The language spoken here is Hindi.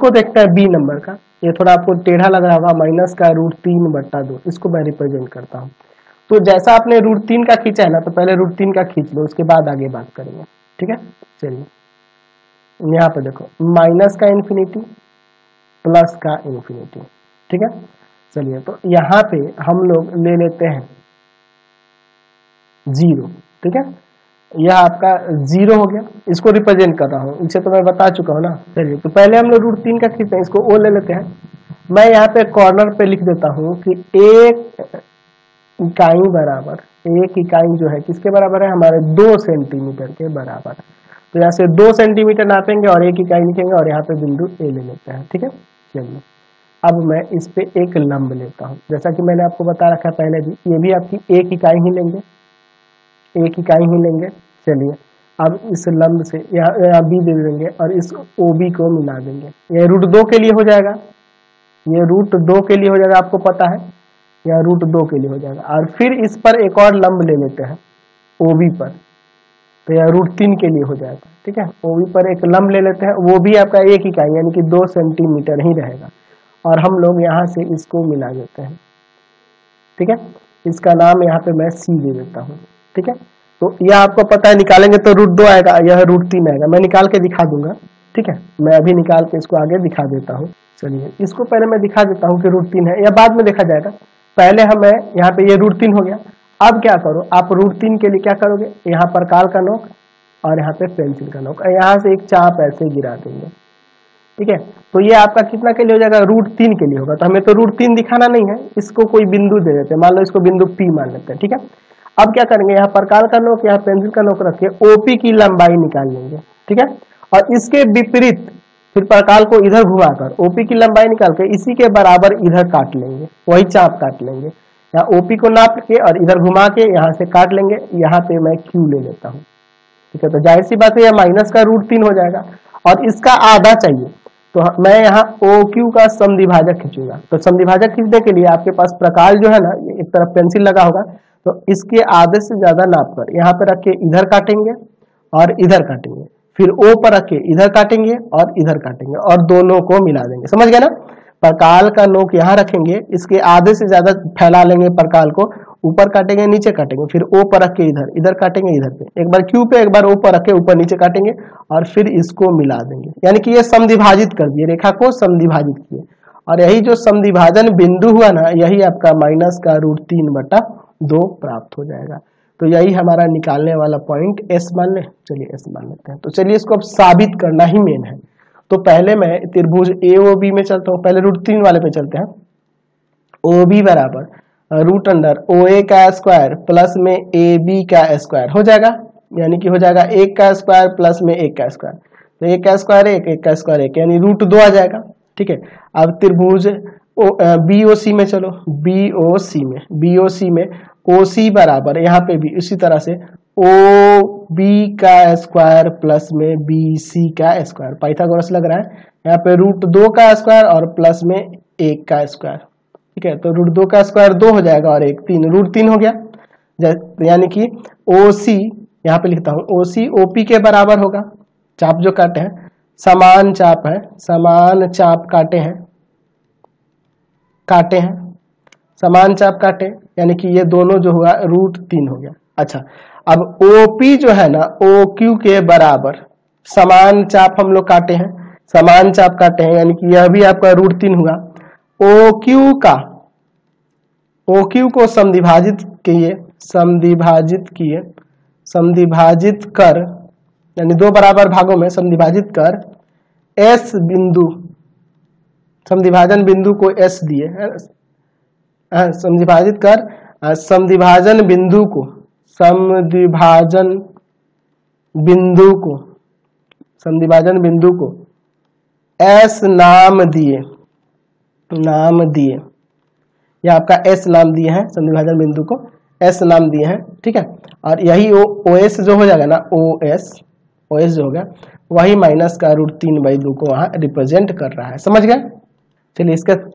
इसको देखते हैं बी नंबर का। ये थोड़ा आपको टेढ़ा लग रहा होगा, माइनस का √3/2, इसको मैं रिप्रेजेंट करता हूँ। तो जैसा आपने √3 का खींचा है ना, तो पहले √3 का खींच लो, उसके बाद आगे बात करेंगे, ठीक है। चलिए यहाँ पे देखो, माइनस का इन्फिनिटी प्लस का इन्फिनिटी, ठीक है। चलिए तो यहाँ पे हम लोग ले लेते हैं 0, ठीक है। यह आपका 0 हो गया, इसको रिप्रेजेंट कर रहा हूँ, इसे तो मैं बता चुका हूँ ना। चलिए तो पहले हम लोग √3 का खींचते हैं, इसको O ले लेते हैं। मैं यहाँ पे कॉर्नर पे लिख देता हूँ कि एक इकाई बराबर, एक इकाई जो है किसके बराबर है, हमारे 2 सेंटीमीटर के बराबर। तो यहाँ से 2 सेंटीमीटर नापेंगे और एक इकाई लिखेंगे और यहाँ पे बिंदु ए ले लेते हैं, ठीक है। चलिए अब मैं इस पे एक लंब लेता हूँ, जैसा कि मैंने आपको बता रखा है पहले भी, ये भी आपकी एक इकाई ही लेंगे, एक इकाई ही लेंगे। चलिए अब इस लंब से यहाँ बी दे देंगे और इस OB को मिला देंगे। ये √2 के लिए हो जाएगा, ये √2 के लिए हो जाएगा, आपको पता है, या √2 के लिए हो जाएगा। और फिर इस पर एक और लंब ले लेते हैं OB पर, तो यह √3 के लिए हो जाएगा, ठीक है। OB पर एक लंब ले लेते हैं, वो भी आपका एक इकाई यानी कि 2 सेंटीमीटर ही रहेगा। और हम लोग यहाँ से इसको मिला देते हैं, ठीक है। इसका नाम यहाँ पे मैं C दे देता हूँ, ठीक है। तो यह आपको पता है, निकालेंगे तो √2 आएगा, यह √3 आएगा। मैं निकाल के दिखा दूंगा, ठीक है। मैं अभी निकाल के इसको आगे दिखा देता हूँ। चलिए इसको पहले मैं दिखा देता हूँ कि √3 है, या बाद में देखा जाएगा। पहले हमें यहाँ पे ये √3 हो गया। अब क्या करो, आप √3 के लिए क्या करोगे, यहाँ पर काल का नोक और यहाँ पे पेंसिल का नोक, यहाँ से एक चाप ऐसे गिरा देंगे, ठीक है। तो ये आपका कितना के लिए हो जाएगा, √3 के लिए होगा। तो हमें तो √3 दिखाना नहीं है, इसको कोई बिंदु दे देते हैं, मान लो इसको बिंदु P मान लेते हैं, ठीक है। अब क्या करेंगे, यहाँ पर काल का नोक, यहाँ पेंसिल का नोक रख के OP की लंबाई निकाल लेंगे, ठीक है। और इसके विपरीत फिर परकाल को इधर घुमाकर OP की लंबाई निकाल के इसी के बराबर इधर काट लेंगे, वही चाप काट लेंगे। यहाँ OP को नाप के और इधर घुमा के यहाँ से काट लेंगे। यहाँ पे मैं Q ले लेता हूँ, ठीक है। तो जाहिर सी बात है, यह माइनस का √3 हो जाएगा और इसका आधा चाहिए, तो मैं यहाँ OQ का समद्विभाजक खींचूंगा। तो समद्विभाजक खींचने के लिए आपके पास प्रकाल जो है ना, एक तरफ पेंसिल लगा होगा, तो इसके आधे से ज्यादा नाप कर यहाँ पे रख के इधर काटेंगे और इधर काटेंगे, फिर O पर रख के इधर काटेंगे और इधर काटेंगे और दोनों को मिला देंगे, समझ गए ना। परकाल का नोक यहाँ रखेंगे, इसके आधे से ज्यादा फैला लेंगे परकाल को, ऊपर काटेंगे नीचे काटेंगे, फिर O पर रख के इधर, इधर काटेंगे इधर पे, एक बार Q पे एक बार O पर रख के ऊपर नीचे काटेंगे और फिर इसको मिला देंगे। यानी कि ये समद्विभाजित कर दिए, रेखा को समद्विभाजित किए। और यही जो समद्विभाजन बिंदु हुआ ना, यही आपका माइनस का √3/2 प्राप्त हो जाएगा। तो यही हमारा निकालने वाला पॉइंट S मान ले। चलिए S मान लेते हैं। तो चलिए इसको अब साबित करना ही मेन है। तो पहले मैं त्रिभुज AOB में चलता हूँ, पहले √3 वाले पे चलते हैं। OB बराबर √OA का स्क्वायर प्लस में AB का स्क्वायर हो जाएगा, यानी कि हो जाएगा 1 का स्क्वायर प्लस में 1 का स्क्वायर। तो 1 का स्क्वायर 1, 1 का स्क्वायर 1, यानी √2 आ जाएगा, ठीक है। अब त्रिभुज BOC में चलो, BOC में OC बराबर यहाँ पे भी इसी तरह से OB का स्क्वायर प्लस में BC का स्क्वायर, पाइथागोरस लग रहा है, यहाँ पे √2 का स्क्वायर और प्लस में 1 का स्क्वायर, ठीक है। तो √2 का स्क्वायर 2 हो जाएगा और 1 3, √3 हो गया। यानी कि OC यहाँ पे लिखता हूँ, OC OP के बराबर होगा। चाप जो काटे हैं समान चाप है, समान चाप काटे हैं समान चाप काटे, यानी कि ये दोनों जो हुआ √3 हो गया। अच्छा, अब OP जो है ना OQ के बराबर, समान चाप हम लोग काटे हैं, समान चाप काटे हैं, यानी कि यह भी आपका √3 हुआ। OQ को समद्विभाजित कर, यानी 2 बराबर भागों में समद्विभाजित कर S बिंदु, समद्विभाजन बिंदु को S दिए, समद्विभाजित कर समद्विभाजन बिंदु को S नाम दिए, यह आपका S नाम दिए हैं, समद्विभाजन बिंदु को S नाम दिए हैं, ठीक है। और यही OS जो हो जाएगा ना, OS जो हो गया वही माइनस का √3/2 को वहां रिप्रेजेंट कर रहा है, समझ गए। चलिए इसका